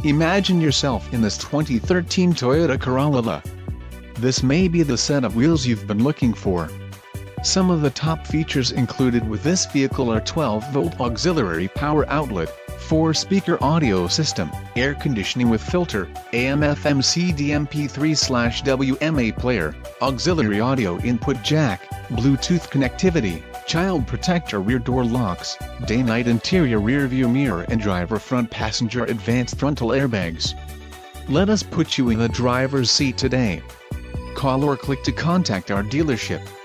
Imagine yourself in this 2013 Toyota Corolla. This may be the set of wheels you've been looking for. Some of the top features included with this vehicle are 12-volt auxiliary power outlet, 4-speaker audio system, air conditioning with filter, AM/FM CD MP3/WMA player, auxiliary audio input jack, Bluetooth connectivity, child protector rear door locks, day-night interior rear view mirror and driver front passenger advanced frontal airbags. Let us put you in the driver's seat today. Call or click to contact our dealership.